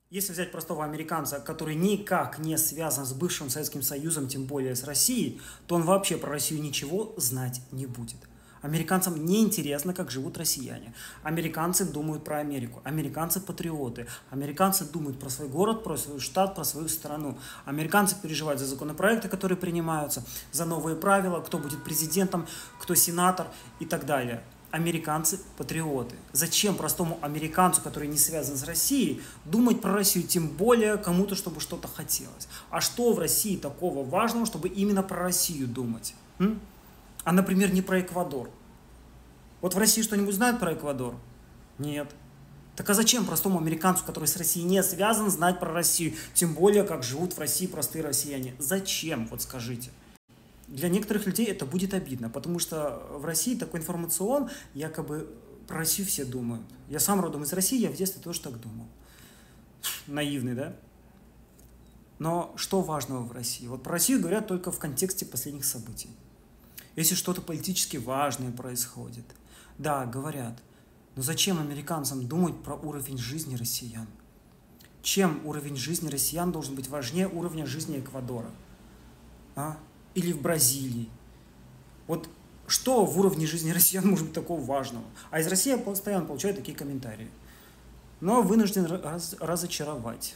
Если взять простого американца, который никак не связан с бывшим Советским Союзом, тем более с Россией, то он вообще про Россию ничего знать не будет. Американцам не интересно, как живут россияне. Американцы думают про Америку. Американцы патриоты. Американцы думают про свой город, про свой штат, про свою страну. Американцы переживают за законопроекты, которые принимаются, за новые правила, кто будет президентом, кто сенатор и так далее. Американцы патриоты. Зачем простому американцу, который не связан с Россией, думать про Россию, тем более кому-то, чтобы что-то хотелось? А что в России такого важного, чтобы именно про Россию думать? А, например, не про Эквадор. Вот в России что-нибудь знают про Эквадор? Нет. Так а зачем простому американцу, который с Россией не связан, знать про Россию? Тем более, как живут в России простые россияне. Зачем? Вот скажите. Для некоторых людей это будет обидно, потому что в России такой информацион, якобы про Россию все думают. Я сам родом из России, я в детстве тоже так думал. Наивный, да? Но что важного в России? Вот про Россию говорят только в контексте последних событий. Если что-то политически важное происходит, да, говорят. Но зачем американцам думать про уровень жизни россиян? Чем уровень жизни россиян должен быть важнее уровня жизни Эквадора? Или в Бразилии? Вот что в уровне жизни россиян может быть такого важного? А из России я постоянно получаю такие комментарии. Но вынужден разочаровать.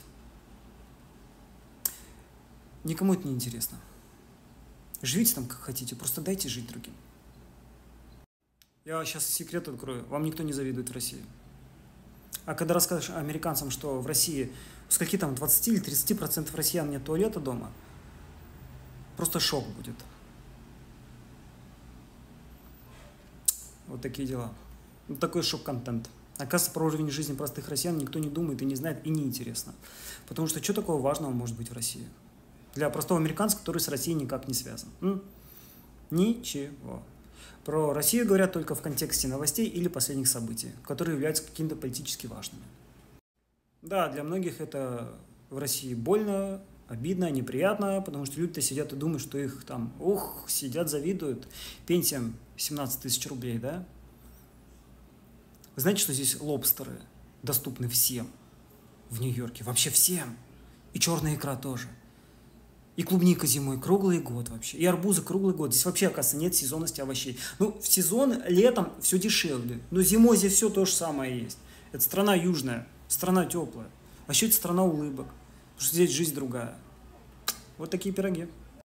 Никому это не интересно. Живите там как хотите, просто дайте жить другим. Я сейчас секрет открою. Вам никто не завидует в России. А когда расскажешь американцам, что в России у скольки там 20 или 30% россиян нет туалета дома, просто шок будет. Вот такие дела. Вот такой шок-контент. Оказывается, про уровень жизни простых россиян никто не думает и не знает, и не интересно. Потому что что такого важного может быть в России? Для простого американца, который с Россией никак не связан. Ничего. Про Россию говорят только в контексте новостей или последних событий, которые являются какими-то политически важными. Да, для многих это в России больно, обидно, неприятно, потому что люди-то сидят и думают, что их там, сидят, завидуют пенсиям 17 тысяч рублей, да? Вы знаете, что здесь лобстеры доступны всем в Нью-Йорке? Вообще всем. И черная икра тоже. И клубника зимой круглый год вообще. И арбузы круглый год. Здесь вообще, оказывается, нет сезонности овощей. Ну, в сезон летом все дешевле. Но зимой здесь все то же самое есть. Это страна южная, страна теплая. А еще это страна улыбок. Потому что здесь жизнь другая. Вот такие пироги.